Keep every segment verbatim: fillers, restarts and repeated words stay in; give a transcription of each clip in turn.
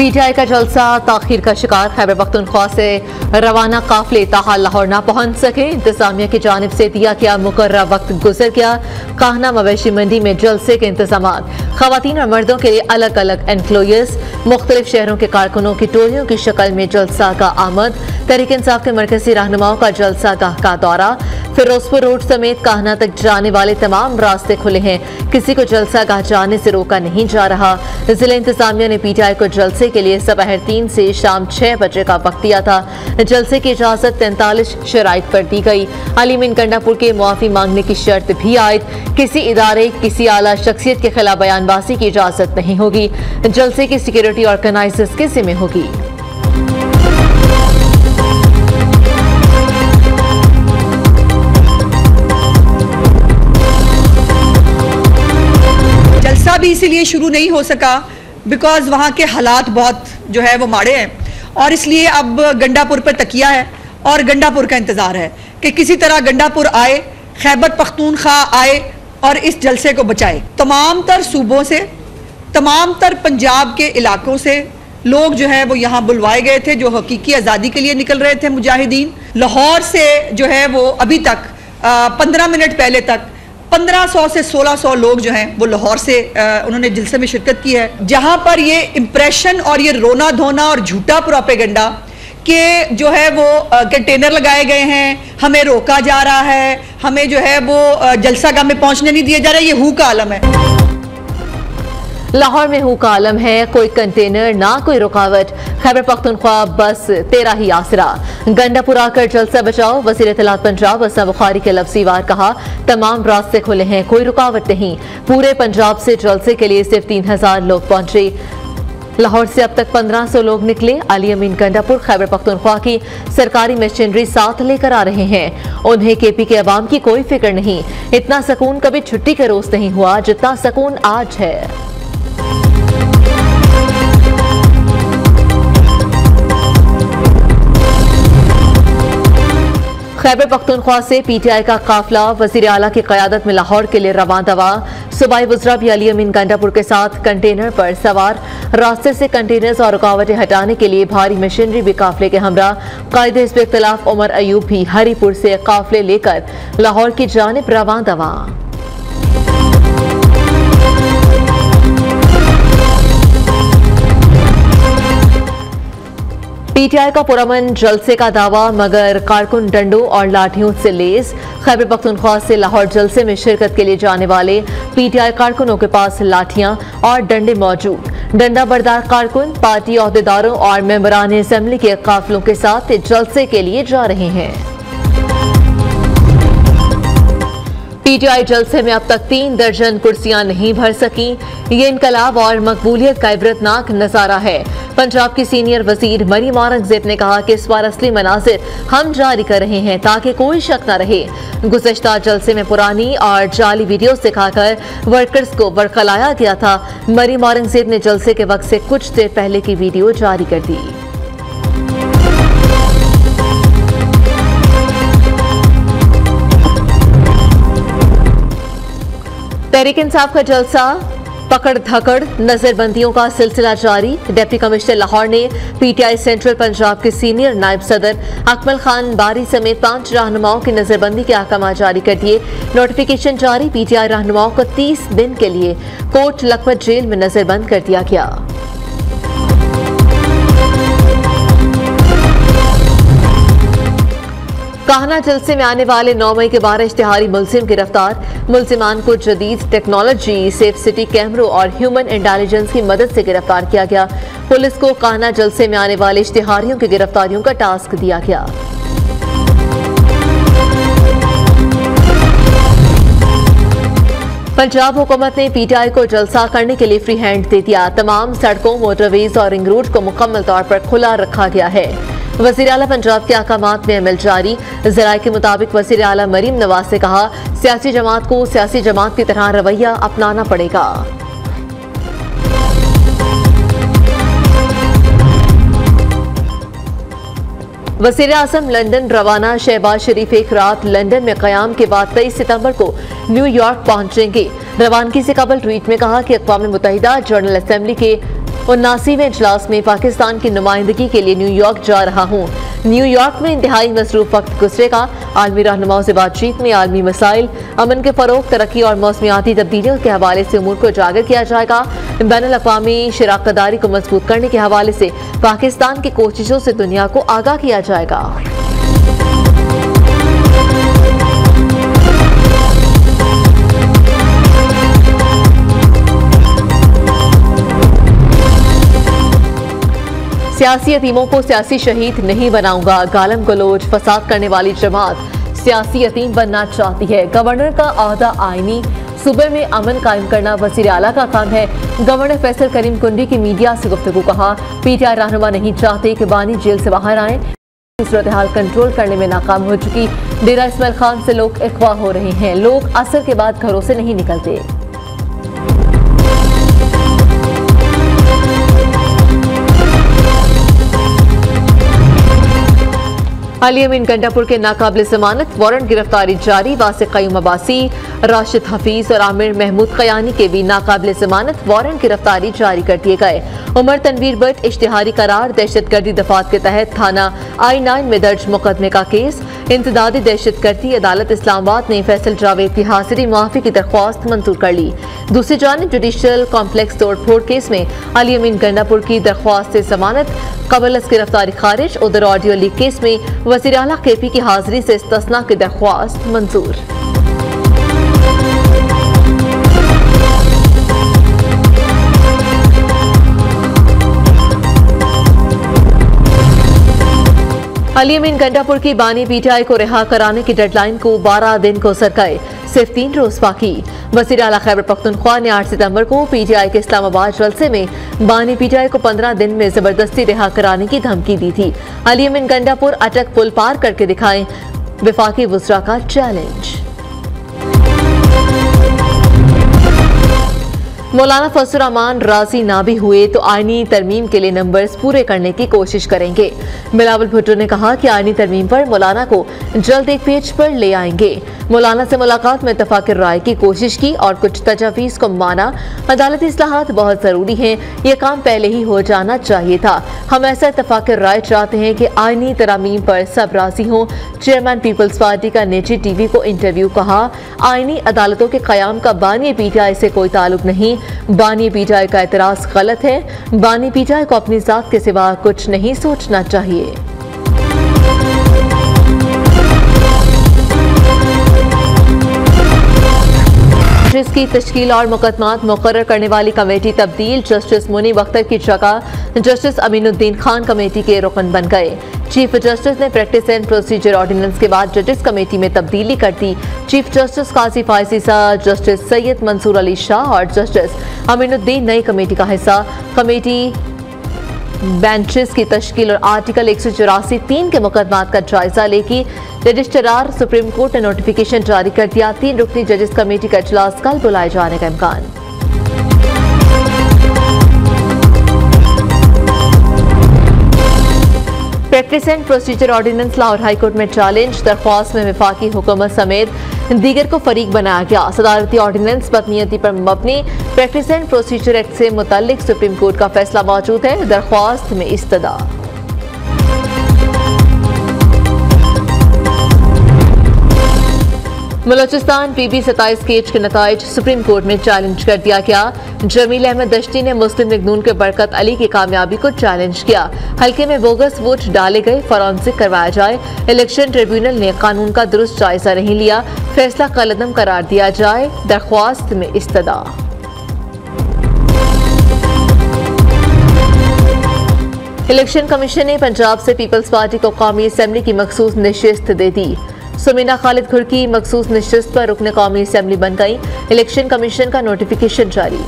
PTI का जलसा ताखीर का शिकार। खैबर पख्तूनख्वा से रवाना काफिले ताहाल लाहौर न पहुंच सके। इंतजामिया की जानिब से दिया गया मुकर्रर वक्त गुजर गया। काहना मवेशी मंडी में जलसे के इंतजाम। खवातीन और मर्दों के लिए अलग अलग एनक्लोयर्स। मुख्तलिफ शहरों के कारकुनों की टोलियों की शक्ल में जलसा का आमद। तहरीक इंसाफ के मरकजी रहनुमाओं का जलसा गाह का दौरा। फिरोजपुर रोड समेत काहना तक जाने वाले तमाम रास्ते खुले हैं। किसी को जलसा गाह जाने से रोका नहीं जा रहा। जिला इंतजामिया ने पीटीआई को जलसे के लिए दोपहर तीन से शाम छह बजे का वक्त दिया था। जलसे की इजाजत तैंतालीस शराइत पर दी गई। अलीमीन गंडापुर के मुआफी मांगने की शर्त भी आयद। किसी इदारे किसी आला शख्सियत के खिलाफ बयानबाजी की इजाजत नहीं होगी। जलसे की सिक्योरिटी ऑर्गेनाइजर्स के जिम्मे होगी। जलसा भी इसीलिए शुरू नहीं हो सका बिकॉज वहाँ के हालात बहुत जो है वो माड़े हैं, और इसलिए अब गंडापुर पर तकिया है और गंडापुर का इंतज़ार है कि किसी तरह गंडापुर आए, खैबर पख्तूनख्वा आए और इस जलसे को बचाए। तमाम तर सूबों से, तमाम तर पंजाब के इलाकों से लोग जो है वो यहाँ बुलवाए गए थे, जो हकीकी आज़ादी के लिए निकल रहे थे मुजाहिदीन। लाहौर से जो है वो अभी तक पंद्रह मिनट पहले तक पंद्रह सौ से सोलह सौ लोग जो हैं वो लाहौर से आ, उन्होंने जलसे में शिरकत की है, जहां पर ये इम्प्रेशन और ये रोना धोना और झूठा प्रोपेगेंडा के जो है वो कंटेनर लगाए गए हैं, हमें रोका जा रहा है, हमें जो है वो जलसा गाह में पहुंचने नहीं दिया जा रहा है, ये हू का आलम है। लाहौर में हू का आलम है, कोई कंटेनर ना कोई रुकावट। खैबर पख्तूनख्वा बस तेरा ही आसरा। गंडापुर आकर जलसा बचाओ। वज़ीर इत्तलात पंजाब असद बुखारी के लफ्ज़ी वार कहा, तमाम रास्ते खुले हैं, कोई रुकावट नहीं। पूरे पंजाब से जलसे के लिए सिर्फ तीन हजार लोग पहुंचे। लाहौर से अब तक पंद्रह सौ लोग निकले। अली अमीन गंडापुर खैबर पख्तूनख्वा की सरकारी मशीनरी साथ लेकर आ रहे हैं। उन्हें केपी के अवाम की कोई फिक्र नहीं। इतना सुकून कभी छुट्टी के रोज नहीं हुआ जितना सुकून आज है। खैबर पख्तूनख्वा से पीटीआई का काफिला वजीर आला की क़यादत में लाहौर के लिए रवां दवा। सूबाई वज़रा भी अली अमीन गंडापुर के साथ कंटेनर पर सवार। रास्ते से कंटेनर्स और रुकावटें हटाने के लिए भारी मशीनरी भी काफिले के हमरा। कायद हिज़्ब इख्तिलाफ उमर अयूब भी हरीपुर से काफिले लेकर लाहौर की जानिब रवां दवा। पीटीआई का पुरअमन जलसे का दावा, मगर कारकुन डंडों और लाठियों से लेस। खैबर पख्तूनख्वा से लाहौर जलसे में शिरकत के लिए जाने वाले पीटीआई कारकुनों के पास लाठियां और डंडे मौजूद। डंडा बरदार कारकुन पार्टी अहदेदारों और मेंबरान असेंबली के काफिलों के साथ जलसे के लिए जा रहे हैं। पीटीआई जलसे में अब तक तीन दर्जन कुर्सियां नहीं भर सकी। ये इनकलाब और मकबूलियत का इबरतनाक नजारा है। पंजाब की सीनियर वजीर मरीम औरंगजेब ने कहा कि इस बार असली मनाजिर हम जारी कर रहे हैं ताकि कोई शक न रहे। गुज़श्ता जलसे में पुरानी और जाली वीडियो दिखाकर वर्कर्स को बरखलाया गया था। मरीम औरंगजेब ने जलसे के वक्त से कुछ देर पहले की वीडियो जारी कर दी। तहरीक इंसाफ का जलसा, पकड़ धकड़, नजरबंदियों का सिलसिला जारी। डिप्टी कमिश्नर लाहौर ने पीटीआई सेंट्रल पंजाब के सीनियर नायब सदर अकमल खान बारी समेत पांच रहनुमाओं की नजरबंदी के अहकाम जारी कर दिए। नोटिफिकेशन जारी। पीटीआई रहनुमाओं को तीस दिन के लिए कोट लखपत जेल में नजरबंद कर दिया गया। काहना जलसे में आने वाले नौ मई के बारह इश्तिहारी मुलजिम गिरफ्तार। मुलजिमान को जदीद टेक्नोलॉजी, सेफ सिटी कैमरों और ह्यूमन इंटेलिजेंस की मदद से गिरफ्तार किया गया। पुलिस को काहना जलसे में आने वाले इश्तिहारियों की गिरफ्तारियों का टास्क दिया गया। पंजाब हुकूमत ने पीटीआई को जलसा करने के लिए फ्री हैंड दे दिया। तमाम सड़कों, मोटरवेज और रिंग रोड को मुकम्मल तौर पर खुला रखा गया है। वज़ीर आला पंजाब के अहकामात में अमल जारी। ज़राए के मुताबिक वज़ीर आला मरीम नवाज ने कहा, सियासी जमात को सियासी जमात की तरह रवैया अपनाना पड़ेगा। वज़ीर आज़म लंदन रवाना। शहबाज शरीफ एक रात लंदन में क़याम के बाद तेईस सितंबर को न्यूयॉर्क पहुंचेंगे। रवानगी से कबल ट्वीट में कहा कि अक़वाम मुत्तहिदा जनरल असेंबली के उन्नासीवें इजलास में पाकिस्तान की नुमाइंदगी के लिए न्यूयॉर्क जा रहा हूँ। न्यूयॉर्क में इंतहाई मसरूफ वक्त गुजरेगा। आलमी रहनुमाओं से बातचीत में आलमी मसाइल, अमन के फरोग, तरक्की और मौसमियाती तब्दीलियों के हवाले से उमूर को उजागर किया जाएगा। बैनुल-अक़वामी शराकतदारी को मजबूत करने के हवाले से पाकिस्तान की कोशिशों से दुनिया को आगाह किया जाएगा। सियासी यतीमों को सियासी शहीद नहीं बनाऊंगा। गालम गलोच फसाद करने वाली जमात सियासी यतीम बनना चाहती है। गवर्नर का अहदा आईनी, सूबे में अमन कायम करना वज़ीर आला का काम है। गवर्नर फैसल करीम कुंडी की मीडिया से गुफ्तगू। कहा, पीटीआई रहनुमा नहीं चाहते कि बानी जेल से बाहर आए। सूरत हाल कंट्रोल करने में नाकाम हो चुकी। डेरा इस्माइल खान से लोग अगवा हो रहे हैं। लोग असर के बाद घरों से नहीं निकलते। अली अमीन गंडापुर के नाकाबिल जमानत वारंट गिरफ्तारी जारी। वासिक क़य्यूम अब्बासी, राशिद हफीज और आमिर महमूद कयानी के भी नाकाबिल जमानत वारंट गिरफ्तारी जारी कर दिए गए। उमर तनवीर भट्ट इश्तिहारी करार, दहशतगर्दी दफात के तहत थाना आई नाइन में दर्ज मुकदमे का केस। इंतदादी दहशतगर्दी, अदालत इस्लामाबाद ने फैसल जावेद की हाजिरी मुआफी की दरख्वास्त मंजूर कर ली। दूसरी जानिब जुडिशल कॉम्प्लेक्स तोड़ फोड़ केस में अली अमीन गंडापुर की दरख्वास्त से जमानत कबल गिरफ्तारी खारिज। उधर ऑडियो लीक केस में वज़ीर आला केपी की हाजिरी से इस्तिस्ना की दरख्वास्त मंजूर। अली अमीन गंडापुर की बानी पीटीआई को रिहा कराने की डेडलाइन को बारह दिन को सरकाए, सिर्फ तीन रोज बाकी। वज़ीर आला खैबर पख्तूनख्वा ने आठ सितंबर को पीटीआई के इस्लामाबाद जलसे में बानी पीटीआई को पंद्रह दिन में जबरदस्ती रिहा कराने की धमकी दी थी। अली अमीन गंडापुर अटक पुल पार करके दिखाएं, विफाकी वुज़रा का चैलेंज। मौलाना फजल रहमान राजी ना भी हुए तो आईनी तरमीम के लिए नंबर्स पूरे करने की कोशिश करेंगे। बिलावल भुट्टो ने कहा कि आईनी तरमीम पर मौलाना को जल्द एक पेज पर ले आएंगे। मौलाना से मुलाकात में इत्तफाक राय की कोशिश की और कुछ तजावीज़ को माना। अदालती इस्लाहात बहुत ज़रूरी हैं, ये काम पहले ही हो जाना चाहिए था। हम ऐसा इत्तफाक राय चाहते हैं कि आईनी तरमीम पर सब राजी हों। चेयरमैन पीपल्स पार्टी का निजी टीवी को इंटरव्यू। कहा, आईनी अदालतों के क़याम का बानी पीटीआई से कोई ताल्लुक नहीं। बानी पीटीआई का एतराज़ गलत है। बानी पीटीआई को अपनी जात के सिवा कुछ नहीं सोचना चाहिए। जिसकी तश्कील और मुकदमात मुकर्रर करने वाली कमेटी तब्दील। जस्टिस मुनीब अख्तर की जगह जस्टिस अमीनुद्दीन खान कमेटी के रुकन बन गए। चीफ जस्टिस ने प्रैक्टिस एंड प्रोसीजर ऑर्डिनेंस के बाद जजेस कमेटी में तब्दीली कर दी। Chief justice Qazi Faez Isa, justice Syed Mansoor Ali Shah और जस्टिस अमीनुद्दीन नई कमेटी का हिस्सा। कमेटी बेंचेस की तश्कील और आर्टिकल एक सौ चौरासी तीन के मुकदमात का जायजा लेगी। रजिस्ट्रार सुप्रीम कोर्ट ने नोटिफिकेशन जारी कर दिया। तीन रुकनी जजेस कमेटी का इजलास कल बुलाए जाने का इम्कान। Practice and procedure ordinance Lahore high court में चैलेंज। दरख्वास्त में वफाकी हुकूमत समेत दीगर को फरीक बनाया गया। सदारती ऑर्डिनेंस बदनीयती पर मबनी प्रैक्टिस एंड प्रोसीजर एक्ट से मुतल्लिक सुप्रीम कोर्ट का फैसला मौजूद है। दरख्वास्त में इस्तदा। बलोचिस्तान पीबी सत्ताईस केज के नताइज सुप्रीम कोर्ट में चैलेंज कर दिया गया। जमील अहमद दश्ती ने मुस्लिम लीग नून के बरकत अली की कामयाबी को चैलेंज किया। हल्के में बोगस वोट डाले गए, फॉरेंसिक करवाया जाए। इलेक्शन ट्रिब्यूनल ने कानून का दुरुस्त जायजा नहीं लिया, फैसला कलअदम करार दिया जाए। दरख्वास्त में इस्तदा। इलेक्शन कमीशन ने पंजाब से पीपल्स पार्टी को कौमी असम्बली की मखसूस नशिस्त दे दी। सुमीना खालिद खुर्की मखसूस नशिस्त पर रुकने कौमी असम्बली बन गई। इलेक्शन कमीशन का नोटिफिकेशन जारी।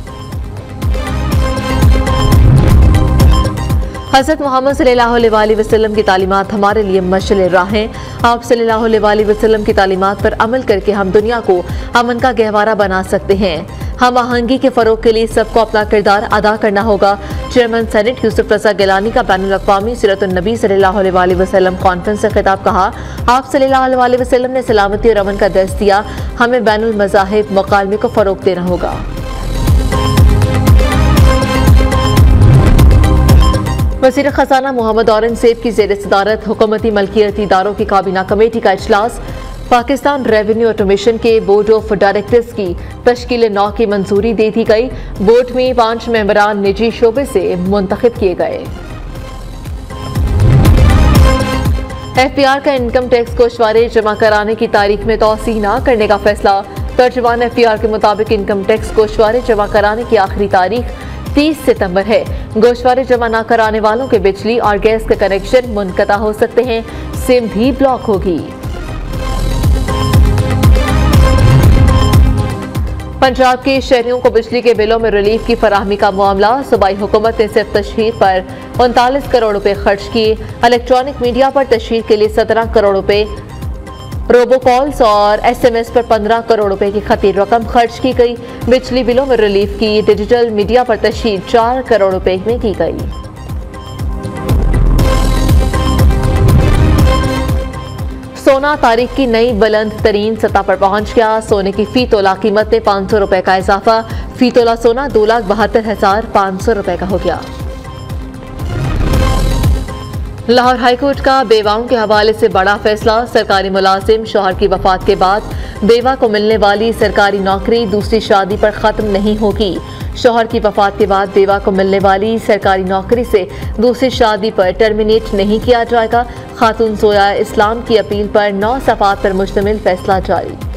हज़रत मोहम्मद सल्लल्लाहु अलैहि वसल्लम की तालीमात हमारे लिए मशअल राह हैं। आप सल्लल्लाहु अलैहि वसल्लम की तालीमात पर अमल करके हम दुनिया को अमन का गहवारा बना सकते हैं। हम आहंगी के फरोग के लिए सबको अपना किरदार अदा करना होगा। चेयरमैन सेनेट यूसुफ रज़ा गिलानी का बैनुल अक़वामी सीरतुन नबी सल्लल्लाहु अलैहि वसल्लम कॉन्फ्रेंस से खिताब। कहा, आप सल्लल्लाहु अलैहि वसल्लम ने सलामती और अमन का दर्स दिया। हमें बैनुल मज़ाहिब मुकालमे को फरोग देना होगा। वज़ीर ख़जाना मोहम्मद औरंगज़ेब की ज़ेर सदारत हुकूमती मलकियती इदारों की काबीना कमेटी का इजलास। पाकिस्तान रेवेन्यू ऑटोमेशन के बोर्ड ऑफ डायरेक्टर्स की तश्कील नौ की मंजूरी दे दी गई। बोर्ड में पांच मेंबरान निजी शोबे से मुंतखब किए गए। एफ पी आर का इनकम टैक्स गोशवारे जमा कराने की तारीख में तौसी न करने का फैसला। तर्जुमान एफ पी आर के मुताबिक इनकम टैक्स गोशवारे जमा कराने की आखिरी तारीख तीस सितंबर है। गोशवारे जमा न कराने वालों के बिजली और गैस के कनेक्शन मुनक़ता हो सकते हैं, सिम भी ब्लॉक होगी। पंजाब के शहरियों को बिजली के बिलों में रिलीफ की फराहमी का मामला। सूबाई हुकूमत ने सिर्फ तशहीर पर उनतालीस करोड़ रुपए खर्च किए। इलेक्ट्रॉनिक मीडिया पर तशहीर के लिए सत्रह करोड़ रुपए, रोबोकॉल्स और एस एम एस पर पंद्रह करोड़ रुपए की खतीर रकम खर्च की गई। बिजली बिलों में रिलीफ की डिजिटल मीडिया पर तशहीर चार करोड़ रुपए में की गई। सोना तारीख की नई बुलंद तरीन सतह पर पहुंच गया। सोने की फी तोला कीमत में पाँच सौ रुपए का इजाफा। फी तोला सोना दो लाख बहत्तर हजार पाँच सौ रुपए का हो गया। लाहौर हाईकोर्ट का बेवाओं के हवाले से बड़ा फैसला। सरकारी मुलाजिम शौहर की वफात के बाद बेवा को मिलने वाली सरकारी नौकरी दूसरी शादी पर खत्म नहीं होगी। शौहर की वफात के बाद बेवा को मिलने वाली सरकारी नौकरी से दूसरी शादी पर टर्मिनेट नहीं किया जाएगा। खातून जोया इस्लाम की अपील पर नौ सफ़ात पर मुश्तमिल फैसला जारी।